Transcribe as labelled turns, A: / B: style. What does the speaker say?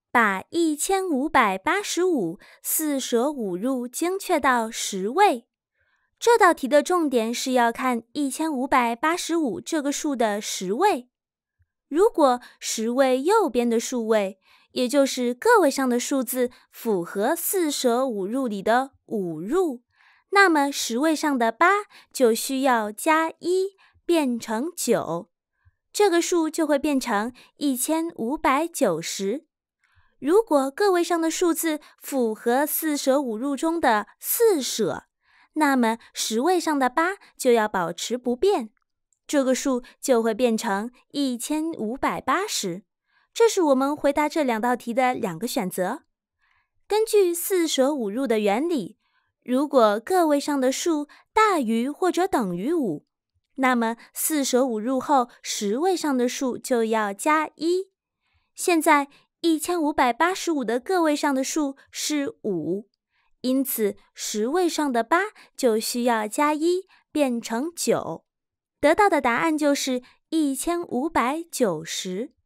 A: 把1585四舍五入精确到10位。这道题的重点是要看1585这个数的10位。如果10位右边的数位，也就是个位上的数字符合四舍五入里的5入，那么10位上的8就需要加1变成9，这个数就会变成1590。如果个位上的数字符合四舍五入中的4舍，那么10位上的8就要保持不变，这个数就会变成1580。这是我们回答这2道题的2个选择。根据四舍五入的原理，如果个位上的数大于或者等于5，那么四舍五入后10位上的数就要加1。现在1585的个位上的数是5，因此10位上的8就需要加1变成9，得到的答案就是1590。